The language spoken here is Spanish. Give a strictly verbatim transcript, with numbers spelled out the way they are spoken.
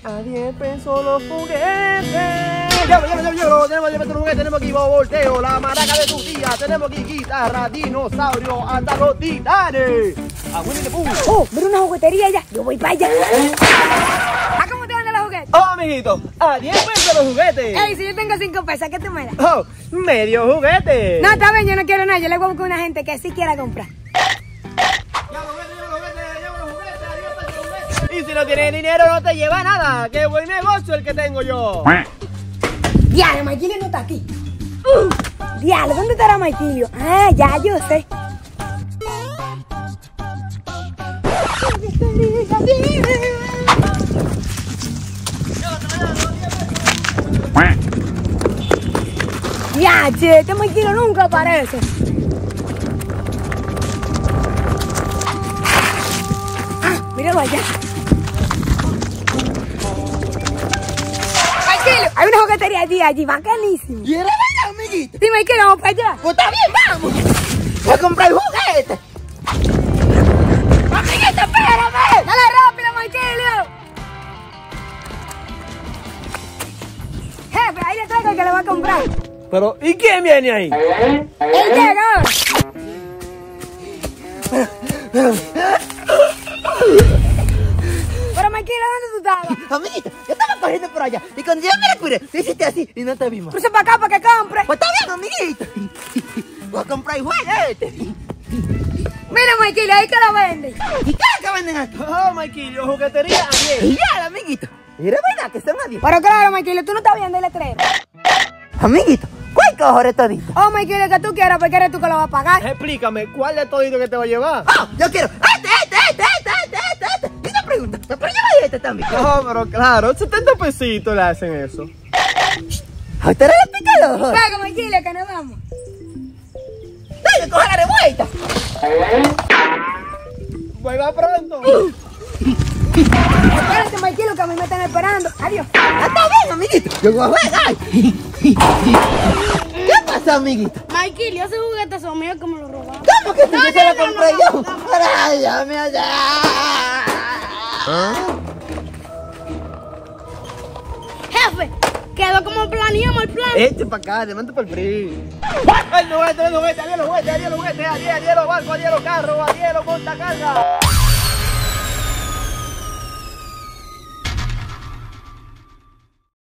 A diez pesos los juguetes. Llévalo, llévalo, llévalo. Tenemos diez pesos los juguetes. Tenemos aquí volteo, la maraca de tu tía. Tenemos aquí guitarra, dinosaurio, hasta los titanes. A Winnie the Pooh. Oh, mira una juguetería allá. Yo voy para allá. ¿A cómo te venden los juguetes? Oh, amiguito, a diez pesos los juguetes. Ey, si yo tengo cinco pesos, ¿qué tú me das? Oh, medio juguete. No, está bien, yo no quiero nada. Yo le voy a buscar una gente que sí quiera comprar. Y si no tienes dinero no te lleva nada. ¡Qué buen negocio el que tengo yo! Diablo, Maikilio no está aquí. Uh, Diablo, ¿dónde estará Maikilio? Ah, ya, yo sé. Ya, che, este Maikilio nunca aparece. Ah, míralo allá. Hay una juguetería allí, allí, bacanísimo. ¿Quieres ver, amiguito? Dime, ¿qué vamos para allá? Pues está bien, vamos. Voy a comprar juguetes. ¡Amiguito, espérame! ¡Dale rápido, Maikilio! Jefe, ahí le traigo el que le va a comprar. Pero, ¿y quién viene ahí? ¡Él llega! Pero, Maikilio, ¿dónde tú estabas? Amiguito, yo estaba corriendo por allá. Y cuando yo me recuerdo, tú hiciste así y no te vimos. Cruza para acá para que compre. Pues está bien, amiguito. Voy a comprar juguetes. Mira, Maikilio, ahí que lo venden. ¿Y qué es que venden aquí? Oh, Maikilio, juguetería a diez. Ya, amiguito. Mira, verdad que son a diez. Pero claro, Maikilio, tú no estás viendo el letrero. Amiguito, ¿cuál cojones todito? Oh, Maikilio, que tú quieras, porque eres tú que lo vas a pagar. Explícame, ¿cuál de todito que te va a llevar? Oh, yo quiero este, este, este, este, este, este, este. Y una pregunta, ¿me puedes llevar este también? No, pero claro, setenta pesitos le hacen eso. ¿A usted le pica el ojo? Paga, Maikilio, que nos vamos. ¡Dale, coja la revuelta! Vuelva pronto. Uh. Espérate, Maikilio, que a mí me están esperando. Adiós. Ah, está bien, amiguito. Yo voy a jugar. ¿Qué pasa, amiguito? Maikilio, ese juguete son míos que me lo robaron. ¿Cómo que tú No, no, se no, lo no, compré no, yo? no, no. ¡Ay, llame allá! ¿Ah? Jefe, quedó como planeamos el plan. Eche para acá, te mando para el free. ¡Ay, no, este, no, este, adiós, los juguetes, adiós, los juguetes, adiós, adiós, los barcos, adiós, los carros, adiós, los montacargas!